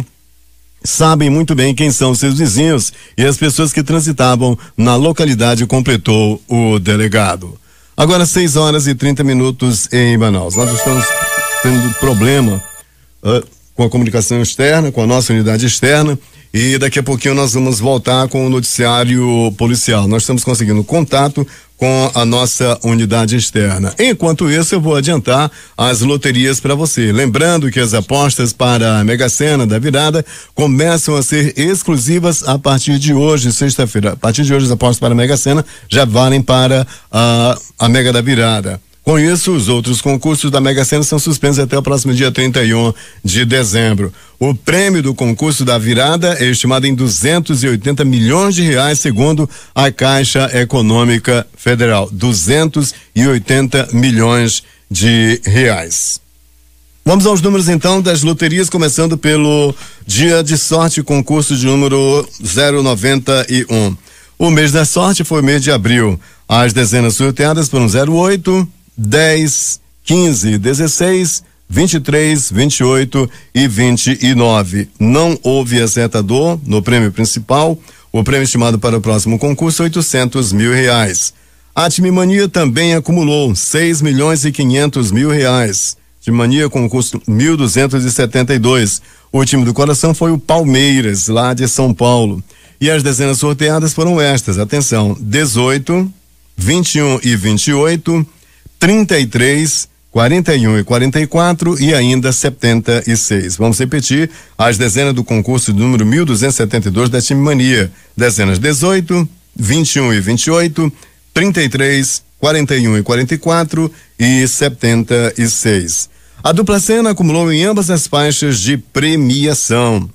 sabem muito bem quem são seus vizinhos e as pessoas que transitavam na localidade, completou o delegado. Agora seis horas e trinta minutos em Manaus. Nós estamos tendo problema uh, com a comunicação externa, com a nossa unidade externa, e daqui a pouquinho nós vamos voltar com o noticiário policial. Nós estamos conseguindo contato com a nossa unidade externa. Enquanto isso, eu vou adiantar as loterias para você. Lembrando que as apostas para a Mega Sena da virada começam a ser exclusivas a partir de hoje, sexta-feira. A partir de hoje, as apostas para a Mega Sena já valem para a, a Mega da virada. Com isso, os outros concursos da Mega Sena são suspensos até o próximo dia trinta e um de dezembro. O prêmio do concurso da virada é estimado em duzentos e oitenta milhões de reais, segundo a Caixa Econômica Federal. duzentos e oitenta milhões de reais. Vamos aos números então das loterias, começando pelo Dia de Sorte, concurso de número zero noventa e um. O mês da sorte foi o mês de abril. As dezenas sorteadas foram zero oito, dez, quinze, dezesseis, vinte e três, vinte e oito e vinte e nove. Não houve acertador no prêmio principal. O prêmio estimado para o próximo concurso é oitocentos mil reais. A Timimania também acumulou seis milhões e quinhentos mil reais. Timimania concurso mil duzentos e setenta e dois. O time do coração foi o Palmeiras, lá de São Paulo. E as dezenas sorteadas foram estas. Atenção: dezoito, vinte e um e vinte e oito, trinta e três, quarenta e um e quarenta e quatro e ainda setenta e seis. Vamos repetir as dezenas do concurso de número mil duzentos e setenta e dois da Timimania. Dezenas dezoito, vinte e um e vinte e oito, trinta e três, quarenta e um e quarenta e quatro e setenta e seis. A dupla Sena acumulou em ambas as faixas de premiação.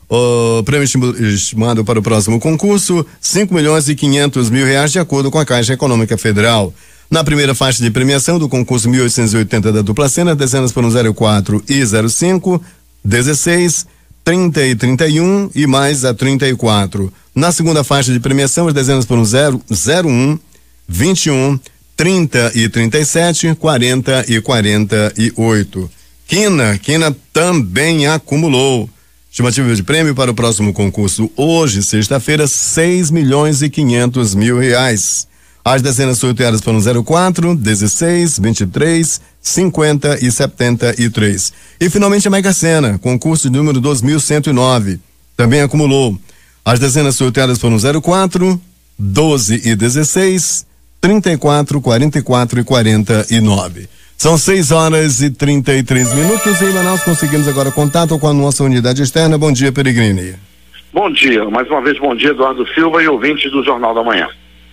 O prêmio estimado para o próximo concurso, cinco milhões e quinhentos mil reais, de acordo com a Caixa Econômica Federal. Na primeira faixa de premiação do concurso mil oitocentos e oitenta da dupla Sena, dezenas foram zero quatro e zero cinco, dezesseis, trinta e trinta e um e mais a trinta e quatro. Na segunda faixa de premiação, as dezenas foram zero, zero um, vinte e um, trinta e trinta e sete, quarenta e quarenta e oito. Quina, Quina também acumulou. Estimativa de prêmio para o próximo concurso hoje, sexta-feira, seis milhões e quinhentos mil reais. As dezenas sorteadas foram zero quatro, dezesseis, vinte e três, cinquenta e setenta e três. E finalmente a Mega Sena, concurso de número dois mil cento e nove, também acumulou. As dezenas sorteadas foram zero quatro, doze e dezesseis, trinta e quatro, quarenta e quatro e quarenta e nove. São seis horas e trinta e três minutos. Em Manaus conseguimos agora contato com a nossa unidade externa. Bom dia, Peregrini. Bom dia, mais uma vez bom dia, Eduardo Silva e ouvintes do Jornal da Manhã.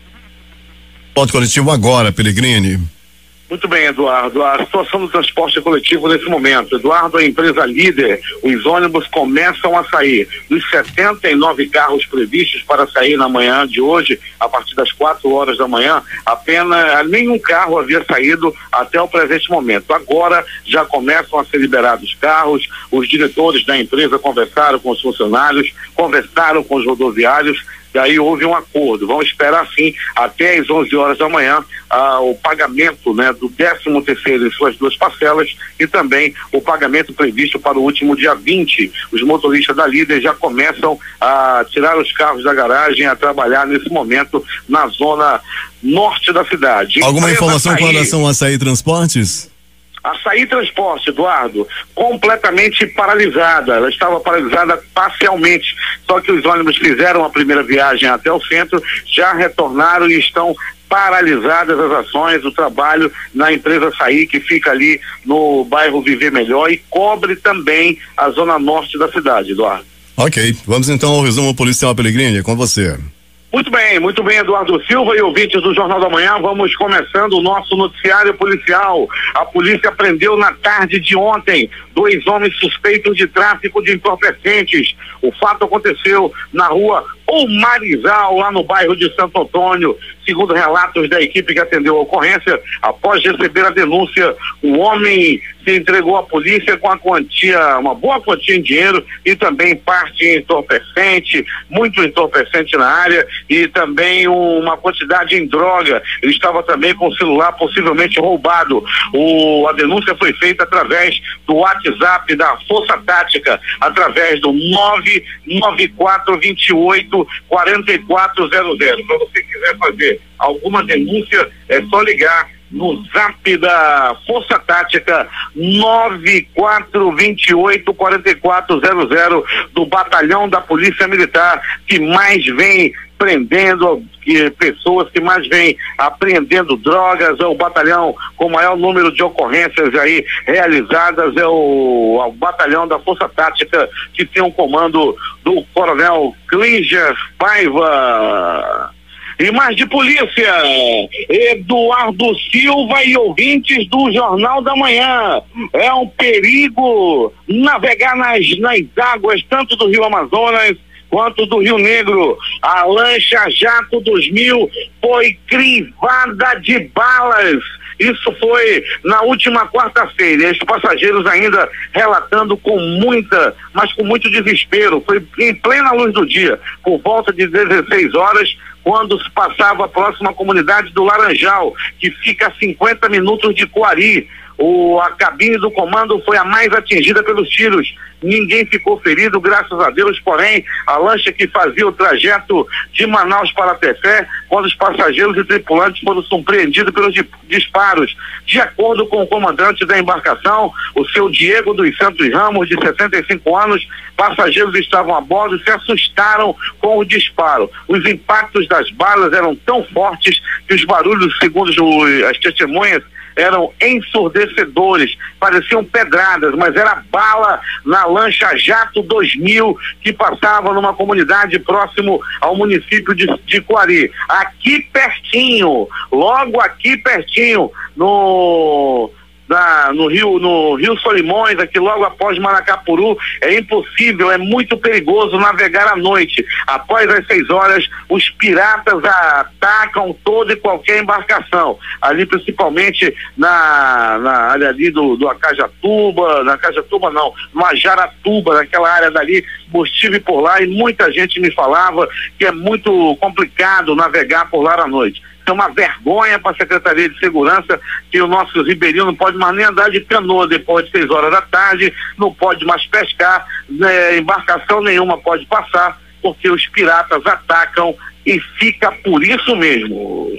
Ponto coletivo agora, Peregrini. Muito bem, Eduardo. A situação do transporte coletivo nesse momento. Eduardo, a empresa líder, os ônibus começam a sair. Dos setenta e nove carros previstos para sair na manhã de hoje, a partir das quatro horas da manhã, apenas nenhum carro havia saído até o presente momento. Agora já começam a ser liberados carros. Os diretores da empresa conversaram com os funcionários, conversaram com os rodoviários. Daí houve um acordo. Vamos esperar sim até às onze horas da manhã ah, o pagamento, né, do décimo terceiro em suas duas parcelas e também o pagamento previsto para o último dia vinte. Os motoristas da Líder já começam a tirar os carros da garagem, a trabalhar nesse momento na zona norte da cidade. Alguma informação com relação a Açaí Transportes? Açaí Transporte, Eduardo, completamente paralisada. Ela estava paralisada parcialmente, só que os ônibus fizeram a primeira viagem até o centro, já retornaram e estão paralisadas as ações, o trabalho na empresa Açaí, que fica ali no bairro Viver Melhor e cobre também a zona norte da cidade, Eduardo. Ok, vamos então ao resumo policial, Pellegrini, é com você. Muito bem, muito bem, Eduardo Silva e ouvintes do Jornal da Manhã, vamos começando o nosso noticiário policial. A polícia prendeu na tarde de ontem dois homens suspeitos de tráfico de entorpecentes. O fato aconteceu na rua Omarizal, lá no bairro de Santo Antônio. Segundo relatos da equipe que atendeu a ocorrência, após receber a denúncia, o homem se entregou à polícia com a quantia, uma boa quantia em dinheiro e também parte em entorpecente, muito entorpecente na área e também uma quantidade em droga. Ele estava também com o celular possivelmente roubado. O, a denúncia foi feita através do WhatsApp da Força Tática, através do nove nove quatro dois oito quatro quatro zero zero. Se você quiser fazer alguma denúncia, é só ligar no zap da Força Tática nove quatro dois oito quatro quatro zero zero do Batalhão da Polícia Militar, que mais vem prendendo que, pessoas que mais vem apreendendo drogas. É o batalhão com maior número de ocorrências aí realizadas, é o, o batalhão da Força Tática, que tem um comando do Coronel Klinger Paiva. E mais de polícia, Eduardo Silva e ouvintes do Jornal da Manhã. É um perigo navegar nas, nas águas tanto do Rio Amazonas quanto do Rio Negro. A lancha Jato dois mil foi crivada de balas. Isso foi na última quarta-feira. Os passageiros ainda relatando com muita, mas com muito desespero. Foi em plena luz do dia, por volta de dezesseis horas, quando se passava a próxima comunidade do Laranjal, que fica a cinquenta minutos de Coari. O, a cabine do comando foi a mais atingida pelos tiros. Ninguém ficou ferido, graças a Deus, porém, a lancha que fazia o trajeto de Manaus para Tefé, quando os passageiros e tripulantes foram surpreendidos pelos disparos. De acordo com o comandante da embarcação, o seu Diego dos Santos Ramos, de sessenta e cinco anos, passageiros estavam a bordo e se assustaram com o disparo. Os impactos das balas eram tão fortes que os barulhos, segundo as testemunhas, eram ensurdecedores, pareciam pedradas, mas era bala na lancha Jato dois mil que passava numa comunidade próximo ao município de, de Coari. Aqui pertinho, logo aqui pertinho, no... Na, no Rio, no Rio Solimões, aqui logo após Maracapuru, é impossível, é muito perigoso navegar à noite. Após as seis horas, os piratas atacam toda e qualquer embarcação, ali principalmente na, na área ali do, do Acajatuba, na Acajatuba não, no Ajaratuba, naquela área dali. Estive por lá e muita gente me falava que é muito complicado navegar por lá à noite. É uma vergonha para a Secretaria de Segurança que o nosso ribeirinho não pode mais nem andar de canoa depois de seis horas da tarde, não pode mais pescar, né, embarcação nenhuma pode passar, porque os piratas atacam e fica por isso mesmo.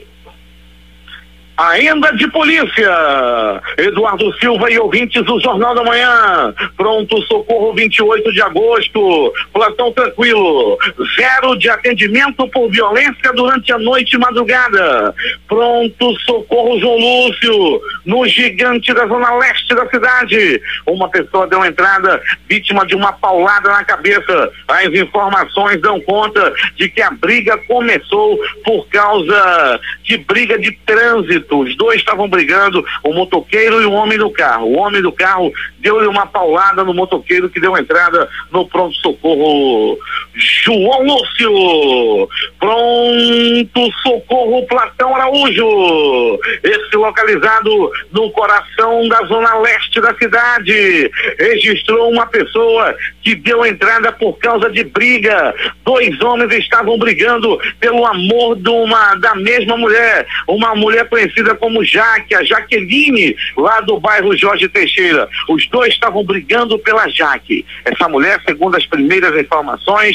Ainda de polícia, Eduardo Silva e ouvintes do Jornal da Manhã. Pronto socorro vinte e oito de agosto, plantão tranquilo, zero de atendimento por violência durante a noite e madrugada. Pronto socorro João Lúcio, no Gigante da zona leste da cidade. Uma pessoa deu entrada vítima de uma paulada na cabeça. As informações dão conta de que a briga começou por causa de briga de trânsito. Os dois estavam brigando, o motoqueiro e o homem do carro. O homem do carro deu-lhe uma paulada no motoqueiro, que deu entrada no pronto-socorro João Lúcio. Pronto-socorro Platão Araújo, esse localizado no coração da zona leste da cidade, registrou uma pessoa que deu entrada por causa de briga. Dois homens estavam brigando pelo amor de uma, da mesma mulher, uma mulher conhecida como Jaque, a Jaqueline, lá do bairro Jorge Teixeira. Os dois estavam brigando pela Jaque. Essa mulher, segundo as primeiras informações,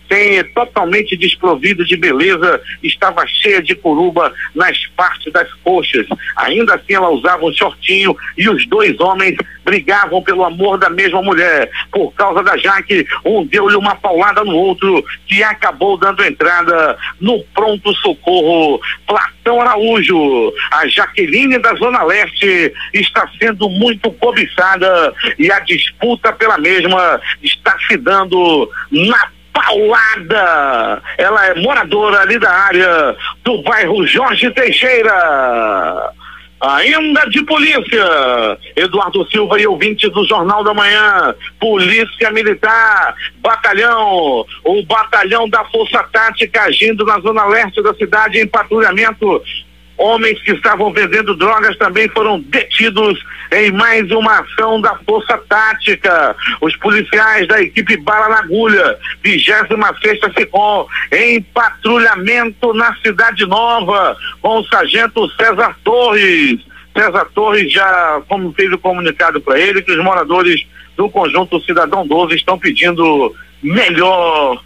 sem, totalmente desprovido de beleza, estava cheia de curuba nas partes das coxas. Ainda assim ela usava um shortinho e os dois homens brigavam pelo amor da mesma mulher. Por causa da Jaque, um deu-lhe uma paulada no outro, que acabou dando entrada no pronto-socorro Platão Araújo. A Jaqueline da Zona Leste está sendo muito cobiçada e a disputa pela mesma está se dando na paulada. Ela é moradora ali da área do bairro Jorge Teixeira. Ainda de polícia, Eduardo Silva e ouvintes do Jornal da Manhã, Polícia Militar, batalhão, o batalhão da Força Tática agindo na zona leste da cidade em patrulhamento. Homens que estavam vendendo drogas também foram detidos em mais uma ação da Força Tática. Os policiais da equipe Bala na Agulha, vigésima sexta SECOM, em patrulhamento na Cidade Nova, com o sargento César Torres. César Torres já, como fez o comunicado para ele, que os moradores do conjunto Cidadão doze estão pedindo melhor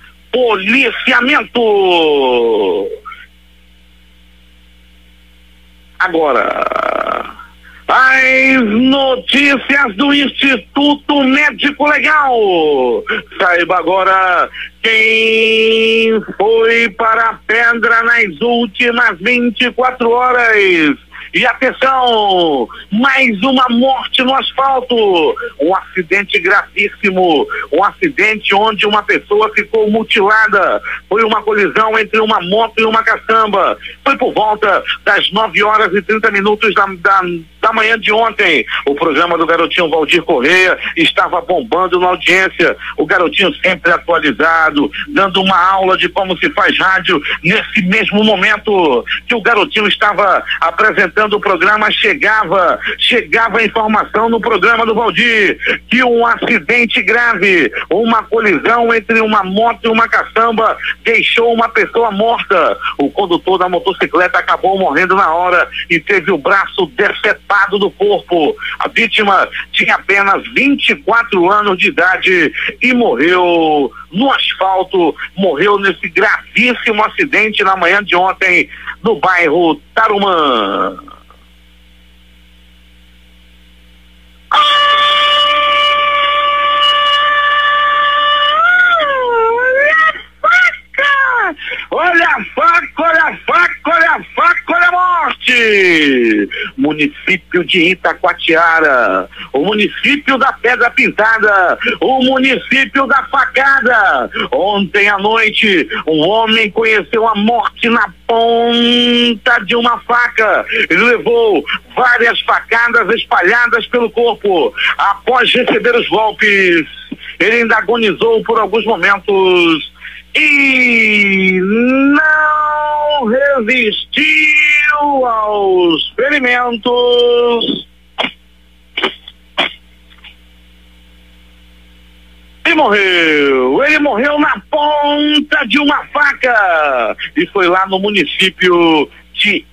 policiamento. Agora, as notícias do Instituto Médico Legal. Saiba agora quem foi para a pedra nas últimas vinte e quatro horas. E atenção, mais uma morte no asfalto, um acidente gravíssimo, um acidente onde uma pessoa ficou mutilada. Foi uma colisão entre uma moto e uma caçamba. Foi por volta das nove horas e trinta minutos da, da, da manhã de ontem. O programa do garotinho Valdir Correia estava bombando na audiência. O garotinho sempre atualizado, dando uma aula de como se faz rádio. Nesse mesmo momento que o garotinho estava apresentando o programa, chegava, chegava a informação no programa do Valdir que um acidente grave, uma colisão entre uma moto e uma caçamba deixou uma pessoa morta. O condutor da motocicleta acabou morrendo na hora e teve o braço decepado do corpo. A vítima tinha apenas vinte e quatro anos de idade e morreu no asfalto, morreu nesse gravíssimo acidente na manhã de ontem no bairro Tarumã. Olha a faca, olha a faca, olha a faca, olha a morte! Município de Itacoatiara, o município da Pedra Pintada, o município da facada. Ontem à noite, um homem conheceu a morte na ponta de uma faca. Ele levou várias facadas espalhadas pelo corpo. Após receber os golpes, ele ainda agonizou por alguns momentos e não resistiu aos ferimentos e morreu. Ele morreu na ponta de uma faca e foi lá no município de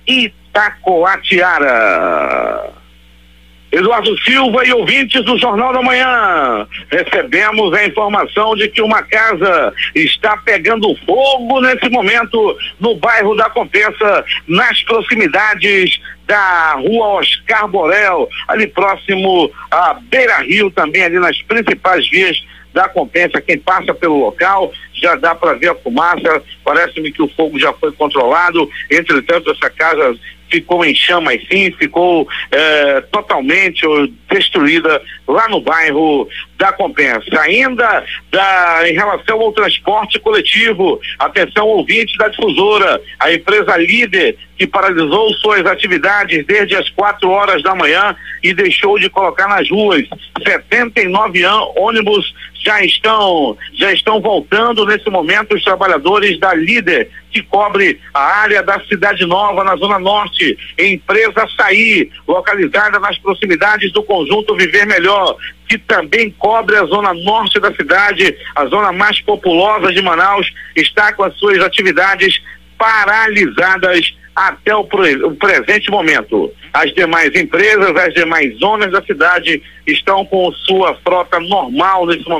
Itacoatiara. Eduardo Silva e ouvintes do Jornal da Manhã, recebemos a informação de que uma casa está pegando fogo nesse momento no bairro da Compensa, nas proximidades da rua Oscar Borel, ali próximo a Beira Rio, também ali nas principais vias da Compensa. Quem passa pelo local já dá para ver a fumaça, parece-me que o fogo já foi controlado. Entretanto, essa casa ficou em chamas, sim, ficou eh, totalmente destruída lá no bairro da Compensa. Ainda da, em relação ao transporte coletivo, atenção ouvintes da difusora, a empresa Líder, que paralisou suas atividades desde as quatro horas da manhã e deixou de colocar nas ruas. setenta e nove ônibus já estão, já estão voltando nesse momento. Os trabalhadores da Líder, que cobre a área da Cidade Nova, na Zona Norte, empresa Açaí, localizada nas proximidades do conjunto Viver Melhor, que também cobre a zona norte da cidade, a zona mais populosa de Manaus, está com as suas atividades paralisadas até o, pre o presente momento. As demais empresas, as demais zonas da cidade estão com sua frota normal nesse momento.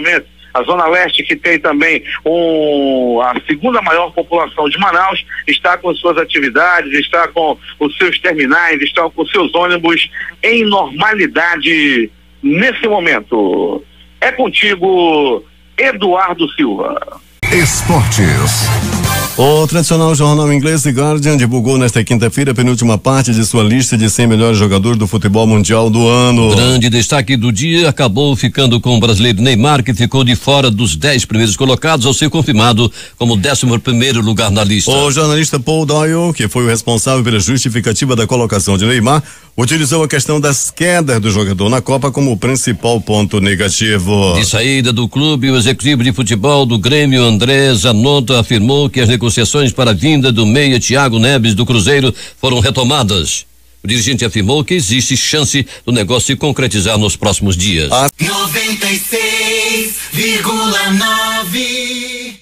A Zona Leste, que tem também um, a segunda maior população de Manaus, está com suas atividades, está com os seus terminais, está com seus ônibus em normalidade nesse momento. É contigo, Eduardo Silva. Esportes. O tradicional jornal inglês The Guardian divulgou nesta quinta-feira a penúltima parte de sua lista de cem melhores jogadores do futebol mundial do ano. O grande destaque do dia acabou ficando com o brasileiro Neymar, que ficou de fora dos dez primeiros colocados ao ser confirmado como décimo primeiro lugar na lista. O jornalista Paul Doyle, que foi o responsável pela justificativa da colocação de Neymar, utilizou a questão das quedas do jogador na Copa como o principal ponto negativo. De saída do clube, o executivo de futebol do Grêmio, André Zanotto, afirmou que as negociações para a vinda do meia Thiago Neves do Cruzeiro foram retomadas. O dirigente afirmou que existe chance do negócio se concretizar nos próximos dias. noventa e seis vírgula nove